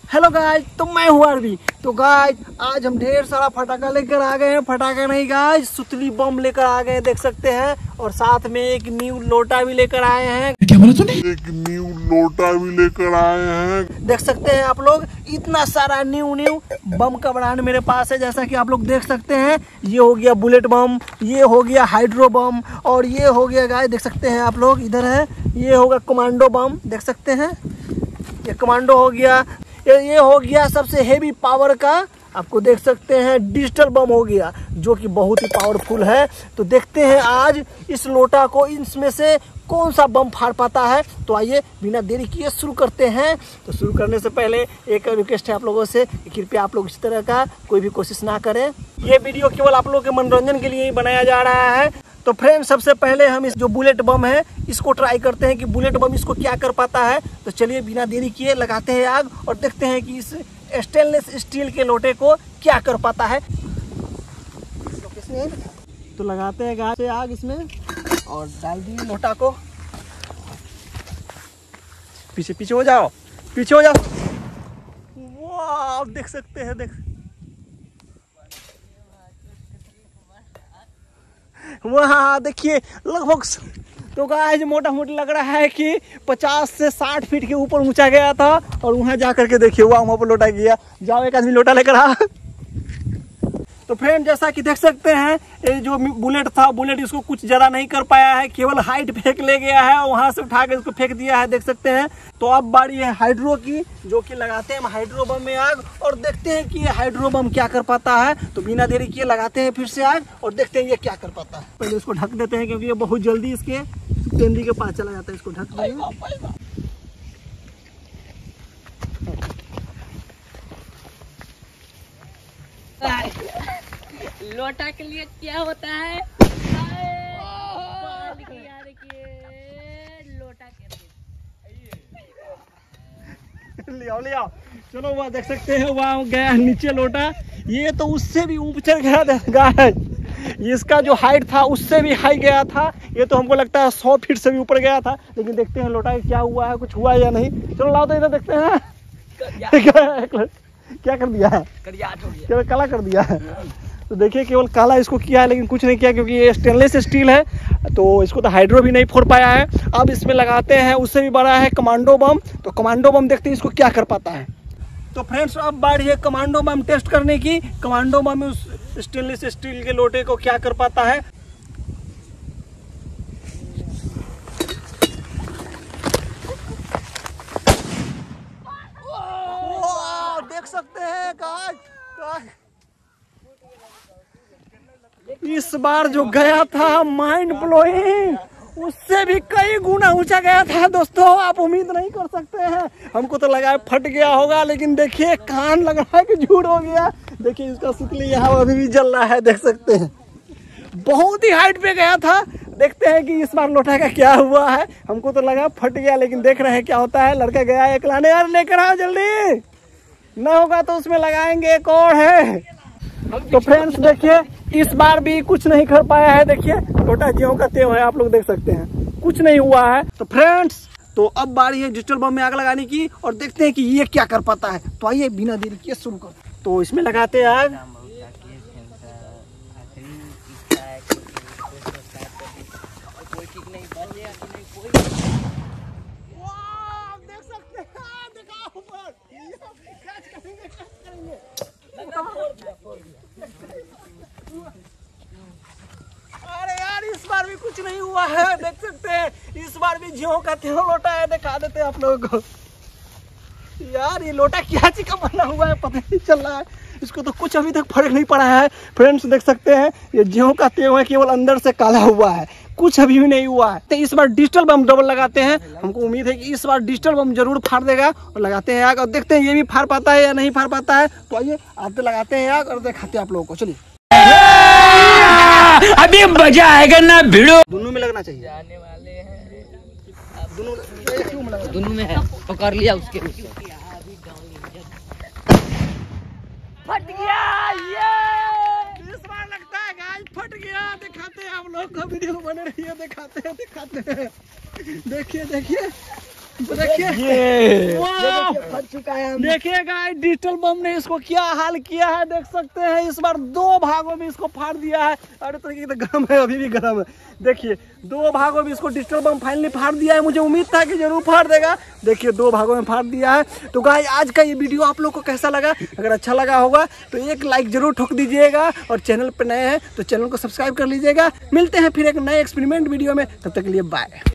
Hello guys, तो मैं हूँ आरबी। तो गाइज आज हम ढेर सारा फटाका लेकर आ गए हैं। फटाका नहीं गाइज, सुतली बम लेकर आ गए हैं, देख सकते हैं। और साथ में एक न्यू लोटा भी लेकर आए हैं। क्या बोला तूने? एक न्यू लोटा भी लेकर आए हैं, देख सकते हैं आप लोग, इतना सारा न्यू बम का ब्रांड मेरे पास है। जैसा कि आप लोग देख सकते हैं, ये हो गया बुलेट बम, ये हो गया हाइड्रो बम, और ये हो गया गाइज देख सकते हैं आप लोग, इधर है ये होगा कमांडो बम, देख सकते हैं ये कमांडो हो गया। ये हो गया सबसे हेवी पावर का, आपको देख सकते हैं डिजिटल बम हो गया, जो कि बहुत ही पावरफुल है। तो देखते हैं आज इस लोटा को इनमें से कौन सा बम फाड़ पाता है। तो आइए बिना देरी किए शुरू करते हैं। तो शुरू करने से पहले एक रिक्वेस्ट है आप लोगों से, कृपया आप लोग इस तरह का कोई भी कोशिश ना करें। ये वीडियो केवल आप लोगों के मनोरंजन के लिए ही बनाया जा रहा है। तो फ्रेंड, सबसे पहले हम इस जो बुलेट बम है इसको ट्राई करते हैं कि बुलेट बम इसको क्या कर पाता है। तो चलिए बिना देरी किए लगाते हैं आग और देखते हैं कि इस स्टेनलेस स्टील के लोटे को क्या कर पाता है। तो लगाते हैं गाज से आग इसमें और डाल दिए लोटा को। पीछे पीछे हो जाओ, पीछे हो जाओ। वाह, देख सकते हैं, देख वहाँ देखिए लगभग, तो गाइस मोटा मोटी लग रहा है कि 50 से 60 फीट के ऊपर ऊंचा गया था। और वहाँ जा करके देखिए वहाँ पर लोटा गया। जाओ एक आदमी लोटा लेकर आ। तो फ्रेंड, जैसा कि देख सकते हैं, ये जो बुलेट था, बुलेट इसको कुछ ज़्यादा नहीं कर पाया है, केवल हाइट फेंक ले गया है और वहाँ से उठा के इसको फेंक दिया है, देख सकते हैं। तो अब बारी है हाइड्रो की, जो कि लगाते हैं हम हाइड्रो बम में आग और देखते हैं कि ये हाइड्रो बम क्या कर पाता है। तो बिना देरी किए लगाते हैं फिर से आग और देखते हैं ये क्या कर पाता है। पहले इसको ढक देते हैं क्योंकि ये बहुत जल्दी इसके तेंदी के पास चला जाता है। इसको ढक देंगे। लोटा के लिए क्या होता है? देखिए लोटा के ले आओ, चलो वहाँ देख सकते हैं, वहाँ गया नीचे लोटा। ये तो उससे भी ऊपर गया है, इसका जो हाइट था उससे भी हाई गया था। ये तो हमको लगता है 100 फीट से भी ऊपर गया था। लेकिन देखते हैं लोटा क्या हुआ है, कुछ हुआ या नहीं। चलो लाओ तो इधर देखते हैं। क्या कर दिया है, केवल काला कर दिया है। तो देखिए केवल काला इसको किया है, लेकिन कुछ नहीं किया क्योंकि ये स्टेनलेस स्टील है। तो इसको तो हाइड्रो भी नहीं फोड़ पाया है। अब इसमें लगाते हैं उससे भी बड़ा है कमांडो बम। तो कमांडो बम देखते हैं इसको क्या कर पाता है। तो फ्रेंड्स, अब बारी है कमांडो बम टेस्ट करने की। कमांडो बम उस स्टेनलेस स्टील के लोटे को क्या कर पाता है। देख सकते हैं गाइस, इस बार जो गया था माइंड ब्लोइंग, उससे भी कई गुना ऊंचा गया था दोस्तों। आप उम्मीद नहीं कर सकते हैं। हमको तो लगा फट गया होगा, लेकिन देखिए कान लग रहा है कि झूठ हो गया। देखिए इसका सुतली यहाँ अभी भी जल रहा है, देख सकते हैं। बहुत ही हाइट पे गया था। देखते हैं कि इस बार लोटा का क्या हुआ है। हमको तो लगा फट गया, लेकिन देख रहे हैं क्या होता है। लड़का गया एक लाने, यार लेकर आओ जल्दी, ना होगा तो उसमें लगाएंगे एक और है। तो फ्रेंड्स देखिए, इस बार भी कुछ नहीं कर पाया है। देखिए लोटा ज्यों का त्यों है, आप लोग देख सकते हैं, कुछ नहीं हुआ है। तो फ्रेंड्स, तो अब बारी है डिजिटल बम में आग लगाने की और देखते हैं कि ये क्या कर पाता है। तो आइए बिना देरी किए शुरू करते हैं। तो इसमें लगाते हैं आग। अरे यार, इस बार भी कुछ नहीं हुआ है, देख सकते हैं। इस बार भी ज्यों का त्यों लोटा है, दिखा देते हैं आप लोगों को। यार ये लोटा क्या चीज का बना हुआ है पता नहीं चल रहा है। इसको तो कुछ अभी तक फर्क नहीं पड़ा है। फ्रेंड्स देख सकते हैं, ये ज्यों का त्यों है, केवल अंदर से काला हुआ है, कुछ अभी भी नहीं हुआ है। तो इस बार डिजिटल बम डबल लगाते हैं। हमको उम्मीद है कि इस बार डिजिटल बम जरूर फाड़ देगा। और लगाते हैं आग और देखते हैं ये भी फाड़ पाता है या नहीं फाड़ पाता है। तो आइए आते लगाते हैं आग और दिखाते हैं आप लोगों को। चलिए, अभी मजा आएगा ना भिड़ो। दोनों में लगना चाहिए। जाने वाले हैं, दोनों में है, पकड़ लिया उसके। फट गया, ये इस बार लगता है गाइस फट गया। दिखाते हैं आप लोग को, वीडियो बने रही है, दिखाते हैं। देखिए देखिए देखिए, देखिए ये फट चुका है। देखिए गाइस डिजिटल बम ने इसको क्या हाल किया है, देख सकते हैं इस बार 2 भागों में इसको फाड़ दिया है। अरे तो ये तो गर्म है, अभी भी गर्म है। देखिए 2 भागों में इसको डिजिटल बम फाइनली फाड़ दिया है। मुझे उम्मीद था कि जरूर फाड़ देगा। देखिए 2 भागों में फाड़ दिया है। तो गाइस आज का ये वीडियो आप लोग को कैसा लगा? अगर अच्छा लगा होगा तो एक लाइक जरूर ठोक दीजिएगा और चैनल पर नए हैं तो चैनल को सब्सक्राइब कर लीजिएगा। मिलते हैं फिर एक नए एक्सपेरिमेंट वीडियो में, तब तक के लिए बाय।